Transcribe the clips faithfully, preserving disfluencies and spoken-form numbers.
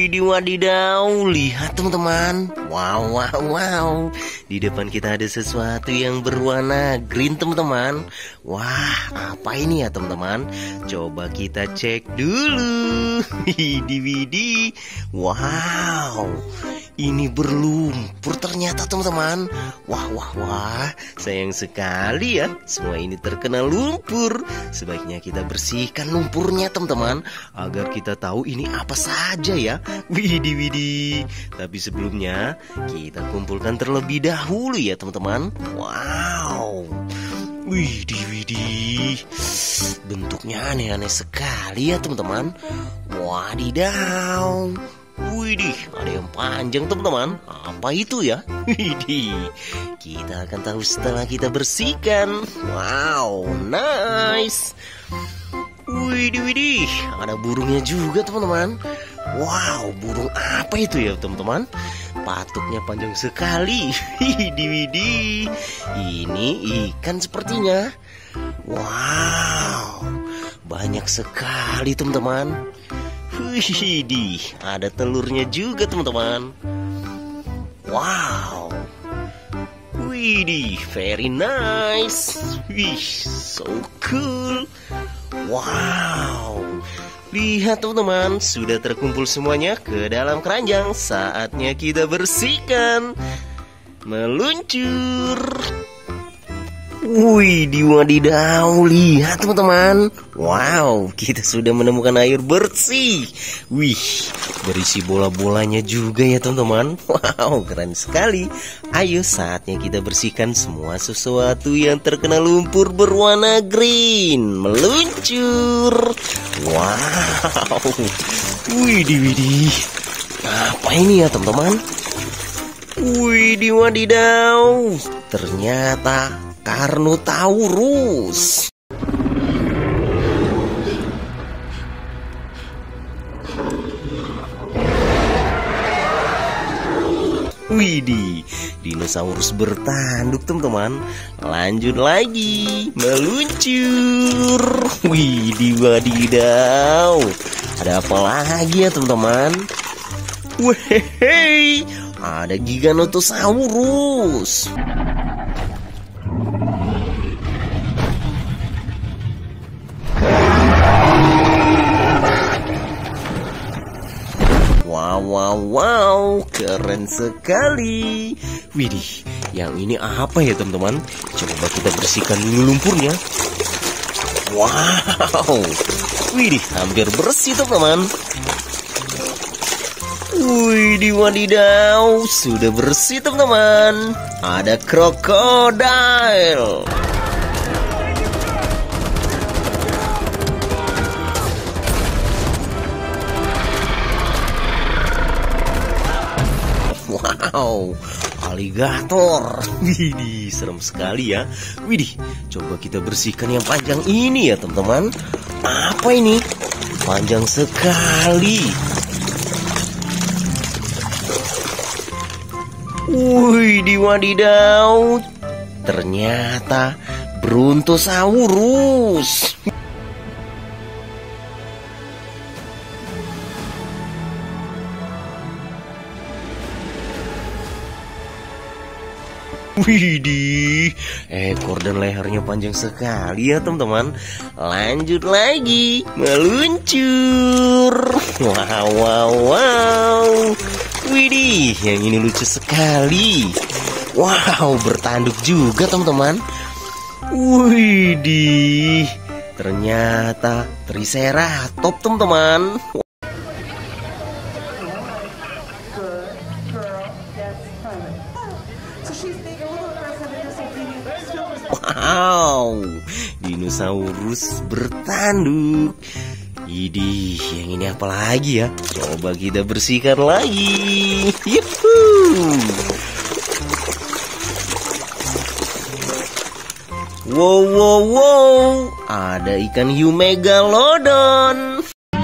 Widih wadidaw, lihat teman-teman. Wow, wow, wow. Di depan kita ada sesuatu yang berwarna green teman-teman. Wah, apa ini ya teman-teman? Coba kita cek dulu. Widih, widih. Wow, ini berlumpur ternyata teman-teman. Wah, wah, wah. Sayang sekali ya, semua ini terkena lumpur. Sebaiknya kita bersihkan lumpurnya teman-teman, agar kita tahu ini apa saja ya. Widih, widih. Tapi sebelumnya kita kumpulkan terlebih dahulu ya teman-teman. Wow, widih, widih. Bentuknya aneh-aneh sekali ya teman-teman. Wadidaw. Widih, ada yang panjang teman-teman. Apa itu ya? Widih, kita akan tahu setelah kita bersihkan. Wow, nice. Widih, widih, ada burungnya juga teman-teman. Wow, burung apa itu ya teman-teman? Patuknya panjang sekali. Widih, widih. Ini ikan sepertinya. Wow, banyak sekali teman-teman. Widih, ada telurnya juga teman-teman. Wow, widih, very nice. Wih, so cool. Wow, lihat teman-teman, sudah terkumpul semuanya ke dalam keranjang. Saatnya kita bersihkan. Meluncur. Wih, wadidaw, lihat teman-teman. Wow, kita sudah menemukan air bersih. Wih, berisi bola-bolanya juga ya teman-teman. Wow, keren sekali. Ayo, saatnya kita bersihkan semua sesuatu yang terkena lumpur berwarna green. Meluncur. Wow, widih, widih. Apa ini ya teman-teman? Widih, wadidaw. Ternyata Carnotaurus. Widih, dinosaurus bertanduk teman-teman. Lanjut lagi, meluncur. Widih, wadidaw. Ada apa lagi ya teman-teman? Wehehe, ada Giganotosaurus. Wow, wow, wow, keren sekali. Widih, yang ini apa ya teman-teman? Coba kita bersihkan dulu lumpurnya. Wow, widih, hampir bersih teman-teman. Widih, wadidaw, sudah bersih teman-teman. Ada krokodil. Wow, aligator. Widih, serem sekali ya. Widih, coba kita bersihkan yang panjang ini ya teman-teman. Apa ini? Panjang sekali. Widih, wadidaw. Ternyata Brontosaurus. Widih, ekor dan lehernya panjang sekali ya teman-teman. Lanjut lagi, meluncur. Wow, wow, wow. Widih, yang ini lucu sekali. Wow, bertanduk juga teman-teman. Widih, ternyata Triceratops teman-teman. Wow, dinosaurus bertanduk. Idih, yang ini apa lagi ya? Coba kita bersihkan lagi. Yuhuu. Wow, wow, wow. Ada ikan hiu megalodon.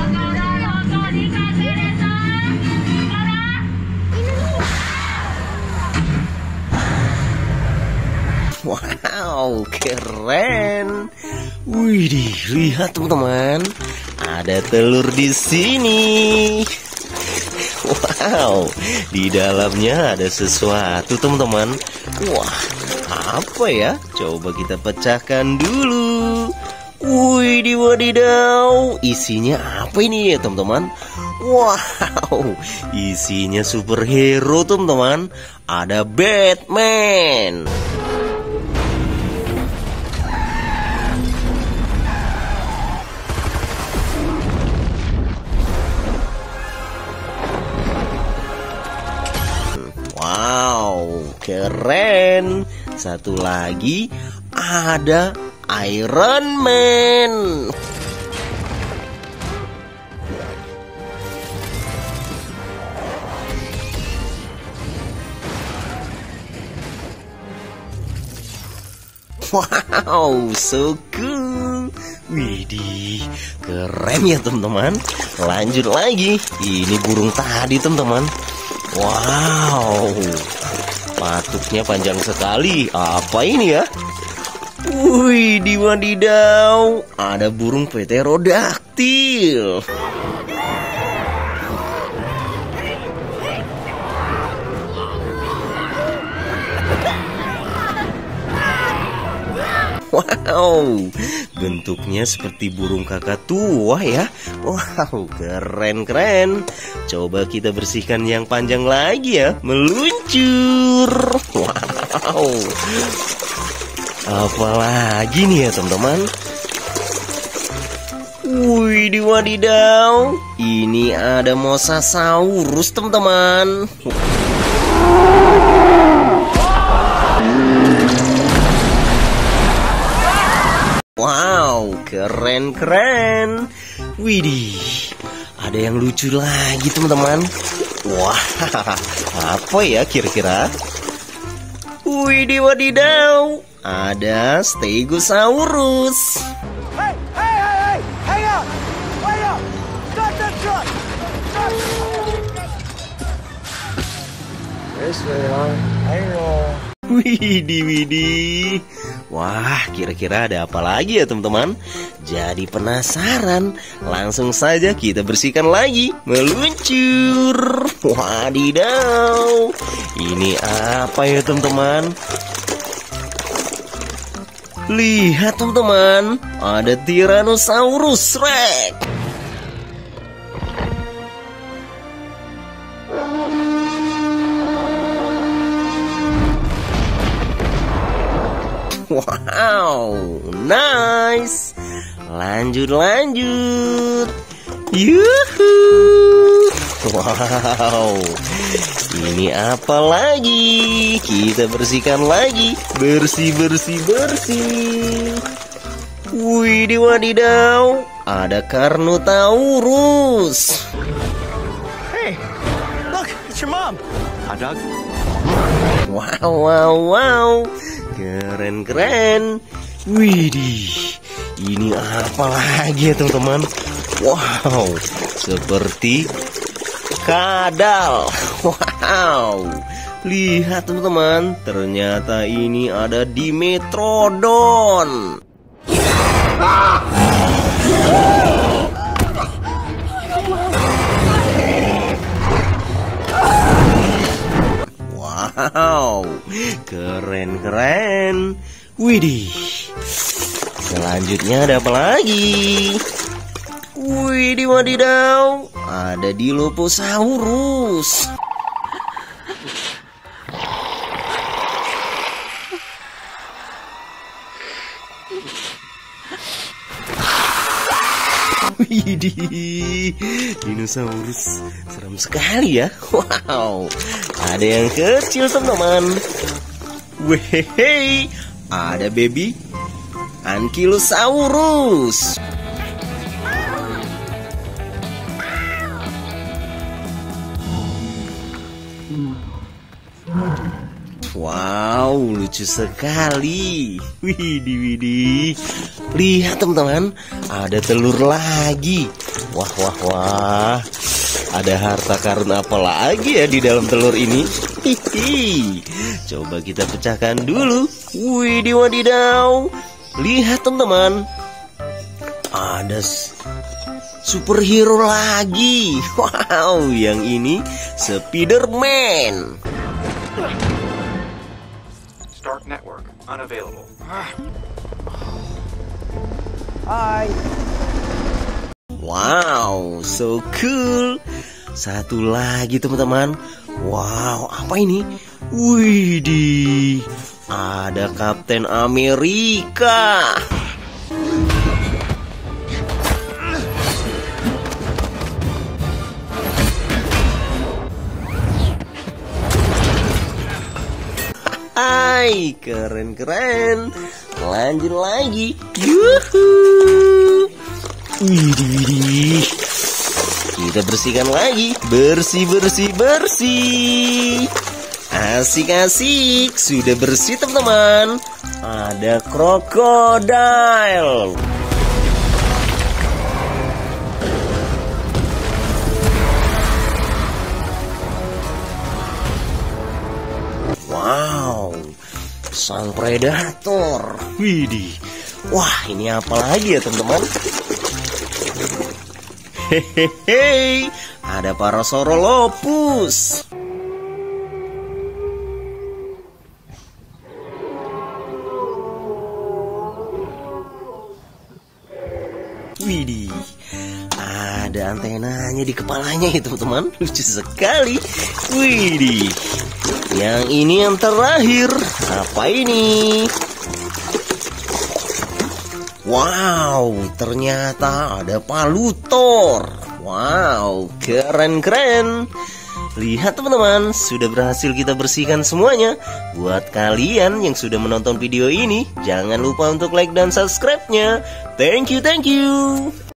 Wow, keren. Widih, lihat teman-teman. Ada telur di sini. Wow, di dalamnya ada sesuatu teman-teman. Wah, apa ya? Coba kita pecahkan dulu. Wih, di wadidaw, isinya apa ini ya teman-teman? Wow, isinya superhero teman-teman. Ada Batman. Wow, keren. Satu lagi ada Iron Man. Wow, so cool. Widih, keren ya teman-teman. Lanjut lagi. Ini burung tadi teman-teman. Wow, patuknya panjang sekali. Apa ini ya? Wih, di wadidaw, ada burung pterodaktil. Wow, bentuknya seperti burung kakak tua ya. Wow, keren-keren. Coba kita bersihkan yang panjang lagi ya. Meluncur. Wow, apalagi nih ya teman-teman. Wih, di wadidaw, ini ada Mosasaurus teman-teman. Wow, keren-keren. Widih, ada yang lucu lagi teman-teman. Wah, apa ya kira-kira? Widih wadidaw, ada Stegosaurus. Hey, hey, hey, hey, hang up, wait up, stop that truck. This way on, hang on. Widih, widih. Wah, kira-kira ada apa lagi ya teman-teman? Jadi penasaran. Langsung saja kita bersihkan lagi. Meluncur. Wadidaw. Ini apa ya teman-teman? Lihat teman-teman, ada Tyrannosaurus Rex. Wow, nice. Lanjut, lanjut. Yuhu. Wow, ini apa lagi? Kita bersihkan lagi. Bersih, bersih, bersih. Wih, di wadidaw, ada Carnotaurus. Hey, look, it's your mom. Hot dog. Wow, wow, wow. Keren-keren. Widih, ini apa lagi ya teman-teman? Wow, seperti kadal. Wow, lihat teman-teman, ternyata ini ada Dimetrodon. Wow, keren-keren. Widih, selanjutnya ada apa lagi? Widih wadidaw, ada Dilophosaurus. Widih, dinosaurus serem sekali ya. Wow, ada yang kecil teman-teman. Wehehe, ada baby Ankylosaurus. Wow, lucu sekali. Widih, widih. Lihat teman-teman, ada telur lagi. Wah, wah, wah. Ada harta karun apa lagi ya di dalam telur ini? Hihi. Coba kita pecahkan dulu. Widih, wadidaw. Lihat teman-teman, ada superhero lagi. Wow, yang ini Spider-Man. Start network unavailable. Hai. Wow, so cool. Satu lagi teman-teman. Wow, apa ini? Widih, ada Kapten Amerika. Hai, keren-keren. Lanjut lagi. Yuhu. Widih, widih. Kita bersihkan lagi. Bersih, bersih, bersih. Asik-asik. Sudah bersih teman-teman. Ada krokodil. Wow, sang predator. Widih. Wah, ini apa lagi ya teman-teman? Hehehe, ada Parasaurolophus. Widih, ada antenanya di kepalanya ya teman-teman. Lucu sekali. Widih, yang ini yang terakhir. Apa ini? Wow, ternyata ada Palutor. Wow, keren-keren. Lihat teman-teman, sudah berhasil kita bersihkan semuanya. Buat kalian yang sudah menonton video ini, jangan lupa untuk like dan subscribe-nya. Thank you, thank you.